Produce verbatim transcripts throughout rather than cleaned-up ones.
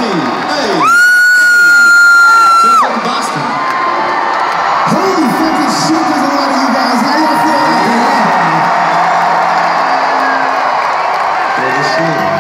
Hey! Sounds like Boston. Holy fucking shit, there's a lot of you guys. How y'all feel out there? Good to see you.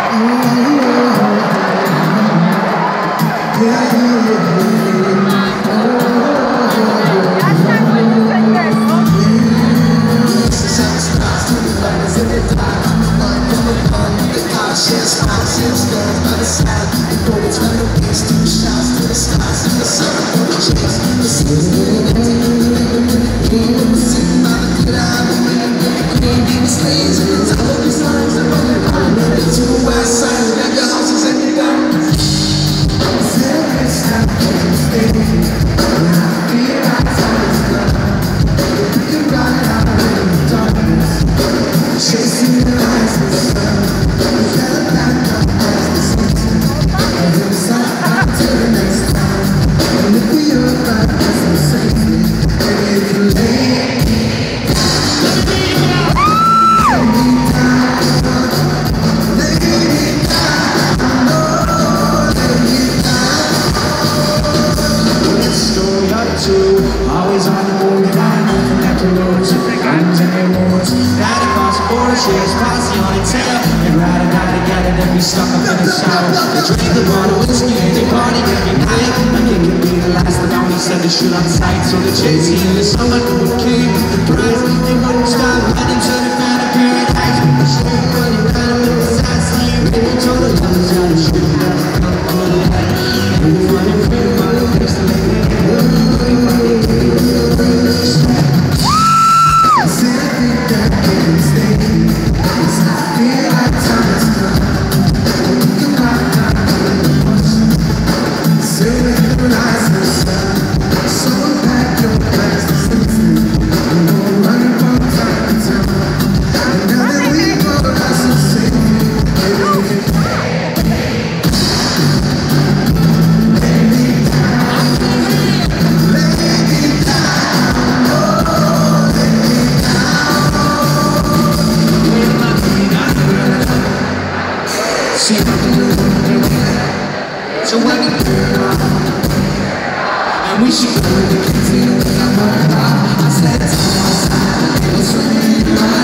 Cheers, posse on a tail. They'd rather die together than be stuck up in the shower. They drink the bottle of whiskey and they party every night. Like it could be the last, but now he said they shoot on sight. So they chase you in the summer, who came with the prize. They wouldn't stop running till they found a paradise. People straight running around with the side sleeve. They told the lovers how to shoot that up for the light. They were running free by the place to make it. I said I think that I can stay. I feel like time is come. We can rock down the emotion. Silver lights in the sun. So pack your bags to sleep. We won't run from time to time. And now that we both are so safe, maybe we can lay me down. Lay me down. Oh, lay me down. See, so when you and we should go to the kids, you know what I'm about. I said it's on my side, it was really